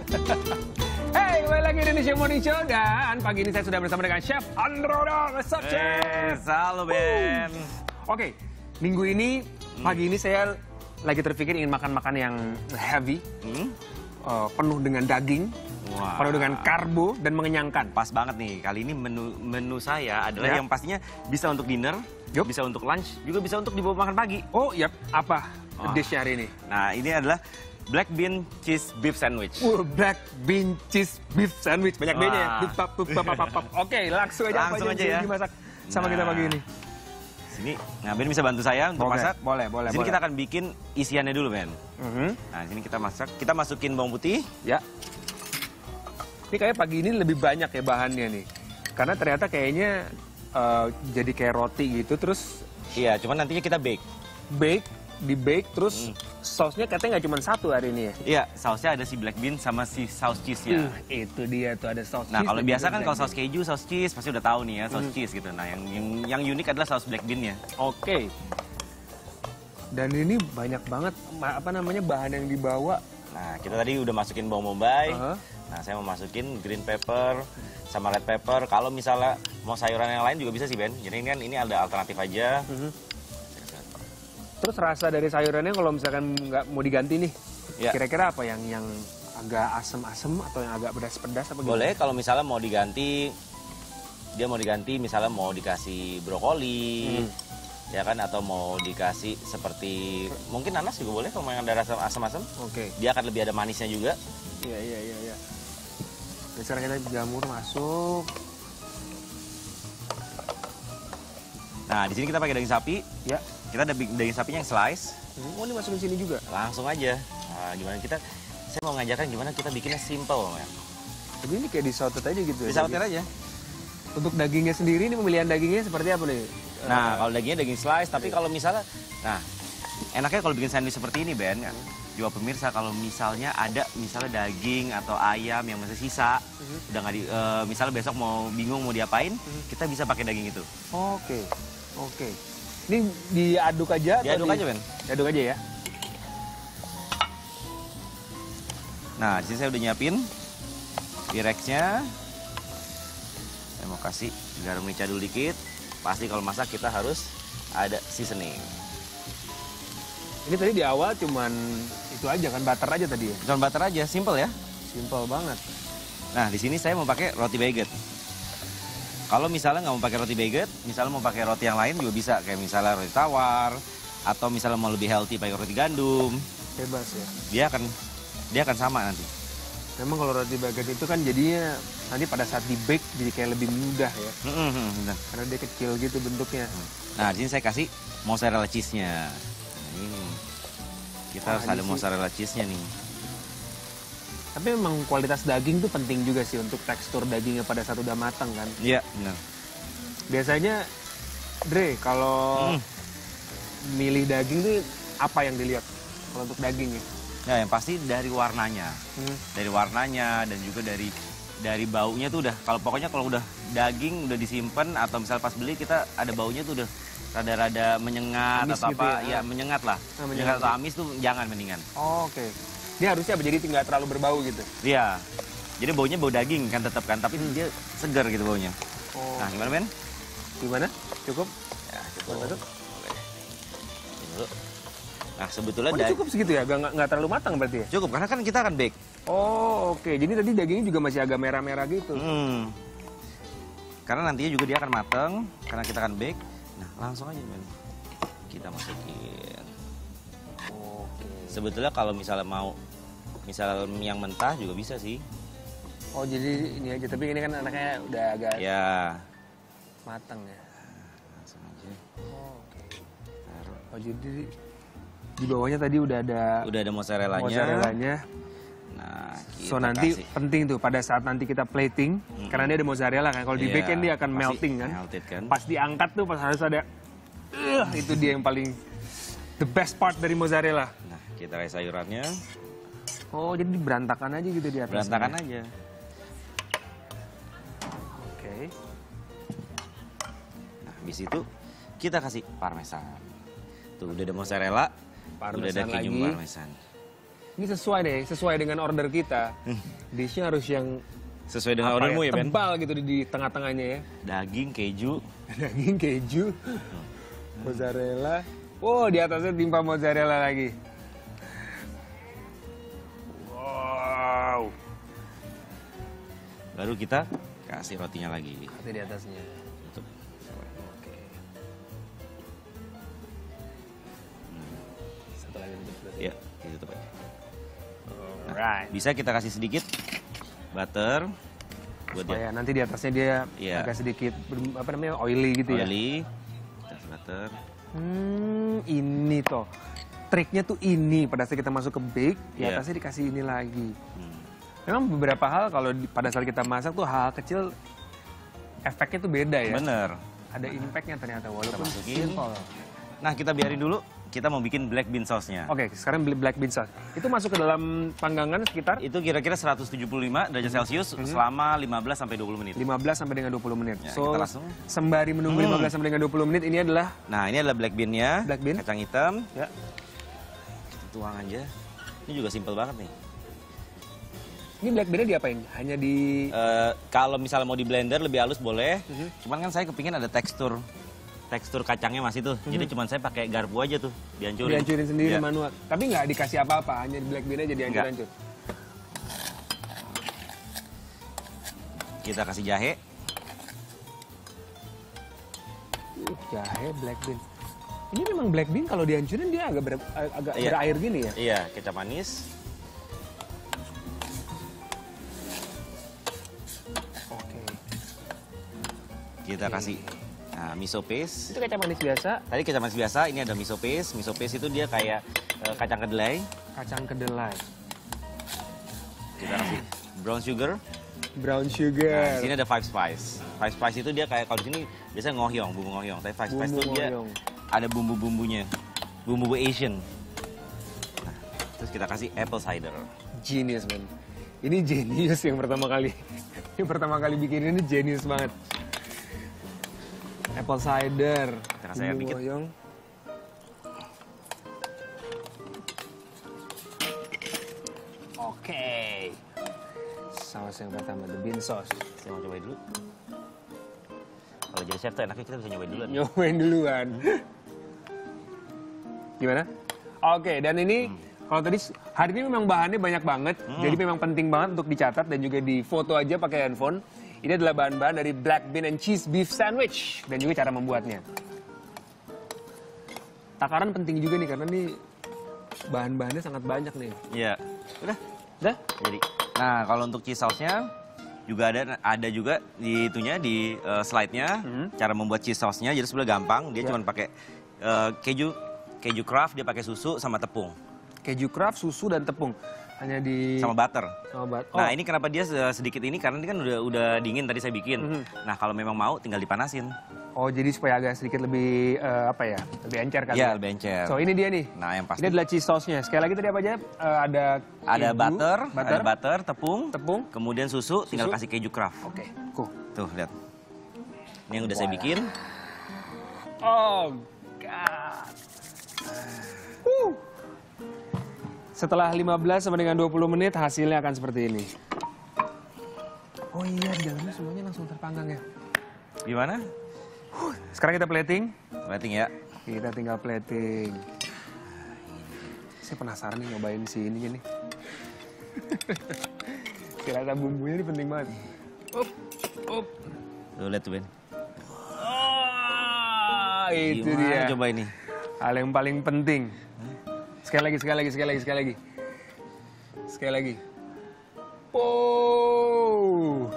Hey, kembali lagi di Indonesia Morning Show dan pagi ini saya sudah bersama dengan Chef Androda. What's up, Chef? Halo, Ben. Oke, minggu ini, pagi ini saya lagi terpikir ingin makan-makan yang heavy, penuh dengan daging, penuh dengan karbo dan mengenyangkan. Pas banget nih, kali ini menu saya adalah yang pastinya bisa untuk dinner, bisa untuk lunch, juga bisa untuk dibawa makan pagi. Oh, yap. Apa dish hari ini? Nah, ini adalah black bean cheese beef sandwich. Black bean cheese beef sandwich. Banyak B-nya ya. Oke, langsung aja Langsung apa aja ya. dimasak sama kita pagi ini. Sini, nah Ben bisa bantu saya untuk masak. Boleh. Sini kita akan bikin isiannya dulu, Ben. Nah, sini kita masak. Kita masukin bawang putih. Ya. Ini kayak pagi ini lebih banyak ya bahannya nih. Karena ternyata kayaknya jadi kayak roti gitu, terus... Iya, cuman nantinya kita bake. Di-bake, terus sausnya katanya nggak cuma satu hari ini ya? Iya, sausnya ada si black bean sama si saus cheese-nya. Itu dia tuh, ada saus cheese. Nah, kalau biasa kan kalau saus keju, saus cheese pasti udah tahu nih ya, saus cheese gitu. Nah, yang unik adalah saus black bean-nya. Oke. Dan ini banyak banget bahan yang dibawa. Nah, kita tadi udah masukin bawang bombay. Nah, saya mau masukin green pepper sama red pepper. Kalau misalnya mau sayuran yang lain juga bisa sih, Ben. Jadi ini ada alternatif aja. Terus rasa dari sayurannya kalau misalkan nggak mau diganti nih, kira-kira apa yang agak asem-asem atau yang agak pedas-pedas apa gitu? Boleh kalau misalnya mau diganti, dia mau diganti misalnya mau dikasih brokoli, ya kan, atau mau dikasih seperti mungkin nanas juga boleh kalau yang ada rasa asem-asem. Oke. Dia akan lebih ada manisnya juga. Iya. Sekarang kita jamur masuk. Nah, di sini kita pakai daging sapi. Ya. Kita ada daging sapinya yang slice. Oh, ini masukin sini juga? Langsung aja. Nah, saya mau ngajarkan gimana kita bikinnya simple, ya. Jadi ini kayak disautet aja gitu ya? Disautet aja. Untuk dagingnya sendiri, ini pemilihan dagingnya seperti apa nih? Nah, kalau dagingnya daging slice, tapi kalau misalnya, nah, enaknya kalau bikin sandwich seperti ini, Ben, ya. Juga pemirsa, kalau misalnya ada daging atau ayam yang masih sisa, udah nggak misalnya besok mau bingung mau diapain, kita bisa pakai daging itu. Oke. Ini diaduk aja? Diaduk aja, Ben. Diaduk aja ya? Nah, di sini saya udah nyiapin Pirexnya. Saya mau kasih garam merica dulu dikit. Pasti kalau masak kita harus ada seasoning. Ini tadi di awal cuman itu aja kan, butter aja tadi ya? Cuman butter aja, simple ya. Simple banget. Nah, di sini saya mau pakai roti baguette. Kalau misalnya nggak mau pakai roti baguette, misalnya mau pakai roti yang lain juga bisa. Kayak misalnya roti tawar, atau misalnya mau lebih healthy pakai roti gandum. Bebas Dia ya? akan sama nanti. Memang kalau roti baguette itu kan jadinya nanti pada saat di-bake jadi kayak lebih mudah ya? Karena dia kecil gitu bentuknya. Nah, di sini saya kasih mozzarella cheese-nya. Nah, ini. Kita harus ada mozzarella cheese-nya nih. Tapi memang kualitas daging tuh penting juga sih untuk tekstur dagingnya pada saat udah matang kan? Iya, benar. Biasanya, Dre, kalau milih daging tuh apa yang dilihat kalau untuk dagingnya? Ya, yang pasti dari warnanya. Dari warnanya dan juga dari baunya tuh udah. Pokoknya kalau udah daging udah disimpan atau misal pas beli kita ada baunya tuh udah rada-rada menyengat amis atau gitu apa? Ya, menyengat lah. Menyengat atau amis tuh jangan mendingan. Oke. Ini harusnya jadi nggak terlalu berbau gitu? Iya. Jadi baunya bau daging kan tetap kan, tapi dia segar gitu baunya. Nah, gimana, Ben? Gimana? Cukup? Ya, cukup. Boleh. Nah, sebetulnya cukup segitu ya? Nggak terlalu matang berarti ya? Cukup, karena kan kita akan bake. Oke. Jadi tadi dagingnya juga masih agak merah-merah gitu? Karena nantinya juga dia akan matang, karena kita akan bake. Nah, langsung aja, Ben. Kita masukin. Oke. Sebetulnya kalau misalnya mau yang mentah juga bisa sih. Oh, jadi ini aja. Tapi ini kan anaknya udah agak matang ya? Langsung aja. Oke. Oh, jadi di bawahnya tadi udah ada mozzarellanya. Nah, so nanti penting tuh pada saat nanti kita plating, karena dia ada mozzarella kan. Kalau di bake kan dia akan melting kan. Pas diangkat tuh pas harus ada itu dia yang paling the best part dari mozzarella. Nah, kita kasih sayurannya. Oh, jadi berantakan aja gitu di atas. Berantakan aja. Oke. Nah, habis itu kita kasih parmesan. Tuh udah ada mozzarella, udah ada keju parmesan. Ini sesuai deh, sesuai dengan order kita. Dishnya harus yang sesuai dengan ordermu ya, Ben? Tebal gitu di tengah-tengahnya ya. Daging, keju. Daging, keju, mozzarella. Oh, di atasnya timpa mozzarella lagi. Wow. Baru kita kasih rotinya lagi. Roti di atasnya. Tutup. Oke. Satu lagi tutup. Ya, ditutup aja. Alright. Bisa kita kasih sedikit butter buat Supaya nanti di atasnya dia agak sedikit apa namanya oily gitu ya. Oily. Kasih butter. Ini toh. Triknya tuh ini pada saat kita masuk ke bake, di atasnya dikasih ini lagi. Memang beberapa hal kalau pada saat kita masak tuh hal kecil efeknya tuh beda ya. Bener. Ada impactnya ternyata walaupun masukin. simple. Nah, kita biarin dulu. Kita mau bikin black bean sauce-nya. Oke, sekarang beli black bean sauce. Itu masuk ke dalam panggangan sekitar? Itu kira-kira 175 derajat Celcius selama 15 sampai 20 menit. 15 sampai dengan 20 menit. Ya, So, kita langsung. sembari menunggu 15 sampai dengan 20 menit, ini adalah... Nah, ini adalah black bean-nya. Black bean. Kacang hitam. Ya. Kita tuang aja. Ini juga simple banget nih. Ini black bean-nya diapain? Hanya di... Kalau misalnya mau di blender lebih halus boleh. Cuman kan saya kepingin ada tekstur kacangnya masih tuh. Jadi cuman saya pakai garpu aja tuh, dihancurin. Dihancurin sendiri manual. Tapi nggak dikasih apa-apa, hanya di black bean aja dihancur-hancur. Kita kasih jahe. Jahe, black bean. Ini memang black bean kalau dihancurin dia agak berair gini ya? Iya, kecap manis. Oke. Kita kasih miso paste. Itu kecap manis biasa. Tadi kecap manis biasa, ini ada miso paste. Miso paste itu dia kayak kacang kedelai. Kacang kedelai. Kita kasih brown sugar. Brown Nah, sugar. di sini ada five spice. Five spice itu dia kayak kalau di sini biasanya ngohyong, bumbu ngohyong. Tapi five spice itu dia ada bumbu-bumbunya. Bumbu Asian. Nah, terus kita kasih apple cider. Genius, man. Ini genius yang pertama kali. Yang pertama kali bikin ini genius banget. Apple cider. Kita kasih air dikit. Oke. Saus yang pertama, the bean sauce. Saya mau cobain dulu. Kalau jadi chef tuh enaknya kita bisa nyobain duluan. Nyobain duluan. Gimana? Oke, dan ini kalau tadi hari ini memang bahannya banyak banget, jadi memang penting banget untuk dicatat dan juga difoto aja pakai handphone. Ini adalah bahan-bahan dari black bean and cheese beef sandwich dan juga cara membuatnya. Takaran penting juga nih karena nih bahan-bahannya sangat banyak nih. Iya. Udah. Udah? Jadi. Nah, kalau untuk cheese sauce-nya juga ada juga di itunya di slide-nya cara membuat cheese sauce-nya. Jadi sebenarnya gampang, dia cuma pakai keju Kraft, dia pakai susu sama tepung. Keju Kraft, susu dan tepung. Hanya di sama butter. Oh. Nah, ini kenapa dia sedikit ini karena ini kan udah dingin tadi saya bikin. Nah, kalau memang mau tinggal dipanasin. Oh, jadi supaya agak sedikit lebih lebih encer kali. Iya, lebih encer. So, ini dia nih. Nah, yang pasti. Ini adalah cheese sauce-nya. Sekali lagi tadi apa aja? Ada butter, tepung, kemudian susu, tinggal kasih keju Kraft. Oke, cool. Tuh, lihat. Ini yang udah saya bikin. Oh, God. Setelah 15 sampai dengan 20 menit hasilnya akan seperti ini. Oh iya, di dalamnya semuanya langsung terpanggang ya. Gimana? Sekarang kita plating. Plating ya. Kita tinggal plating. Saya penasaran nih nyobain si ini nih. Rasa bumbunya ini penting banget. Up. Tuh, lihat tuh, Ben. Oh, itu Gimana dia. Coba ini. Hal yang paling penting. Sekali lagi. Oh.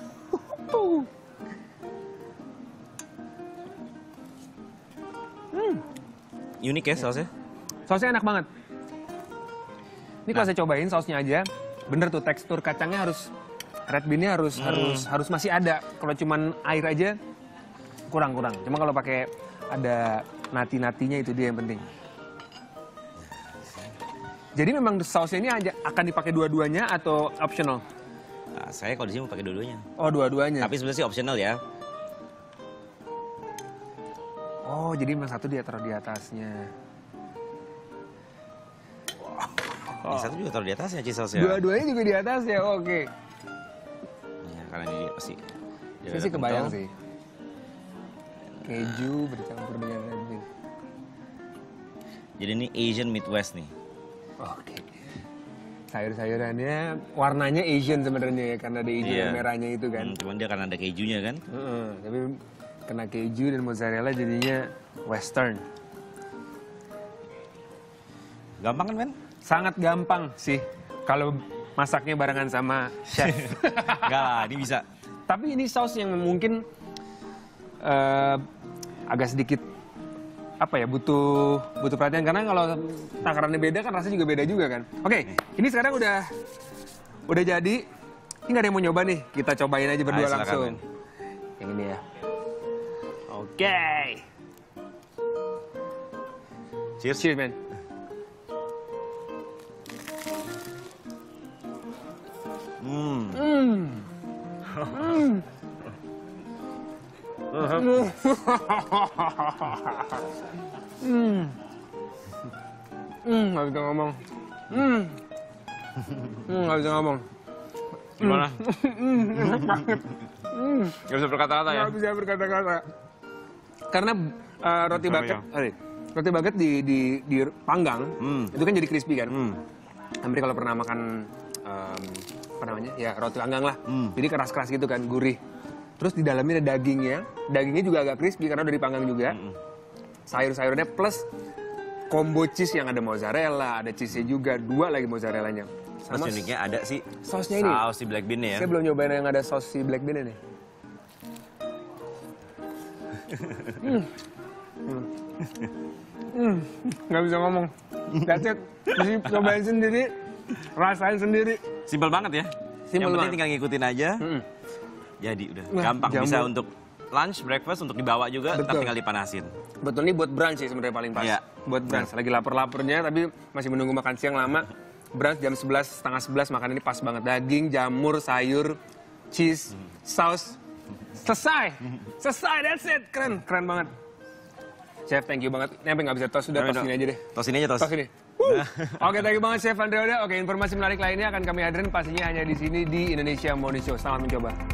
Unik ya sausnya? Sausnya enak banget. Ini kalau saya cobain sausnya aja, bener tuh tekstur kacangnya harus red bean-nya harus masih ada. Kalau cuman air aja kurang. Cuma kalau pakai ada nati-natinya itu dia yang penting. Jadi memang sausnya ini akan dipakai dua-duanya atau optional? Nah, saya kalau di sini mau pakai dua-duanya. Oh, dua-duanya. Tapi sebenarnya sih optional ya. Oh, jadi memang satu dia taruh di atasnya. Yang satu juga taruh di atasnya cheese sauce-nya. Dua-duanya juga di atas ya, oke. Ya, karena ini pasti. Saya sih kebayang sih. Keju bercampur dengan red bean. Jadi ini Asian Midwest nih. Oke. Sayur-sayurannya warnanya Asian sebenarnya ya, karena ada hijau dan merahnya itu kan. Cuman dia karena ada kejunya kan. Tapi kena keju dan mozzarella jadinya western. Gampang kan, Men? Sangat gampang sih kalau masaknya barengan sama chef. Enggak lah, ini bisa. Tapi ini saus yang mungkin agak sedikit apa ya, butuh perhatian karena kalau takarannya beda kan rasanya juga beda juga kan. Oke, ini sekarang udah jadi. Ini nggak ada yang mau nyoba nih, kita cobain aja berdua langsung. Men. Yang ini ya. Oke. Cheers. Cheers, man. Nggak bisa ngomong. Nggak bisa ngomong. Gimana? Nggak bisa berkata-kata ya? Nggak bisa berkata-kata. Karena roti bucket dipanggang, itu kan jadi crispy kan. Hampir kalau pernah makan apa namanya, ya roti panggang lah. Jadi keras-keras gitu kan, gurih. Terus di dalamnya ada dagingnya juga agak crispy karena udah dipanggang juga. Sayur-sayurnya plus combo cheese yang ada mozzarella, ada cheese-nya juga, 2 lagi mozzarellanya. Sama uniknya ada sih sausnya ini. Saus si black bean ya. Saya belum nyobain yang ada saus si black bean ini. Nggak bisa ngomong. That's it. Mesti cobain sendiri, rasain sendiri. Simpel banget ya. Yang penting tinggal ngikutin aja. Jadi udah gampang. Bisa untuk lunch, breakfast, untuk dibawa juga, tapi tinggal dipanasin. Betul, ini buat brunch sih sebenarnya paling pas. Buat brunch, lagi lapar-lapernya tapi masih menunggu makan siang lama. Brunch jam 11, setengah 11 makan ini pas banget. Daging, jamur, sayur, cheese, saus. Selesai, that's it. Keren banget. Chef, thank you banget. Ini sampai nggak bisa tos, udah tos ini aja deh. Tos ini aja, tos. Tos ini. Oke, thank you banget Chef Andreoda. Oke, informasi menarik lainnya akan kami hadirin pastinya hanya di sini di Indonesia Morning Show. Selamat mencoba.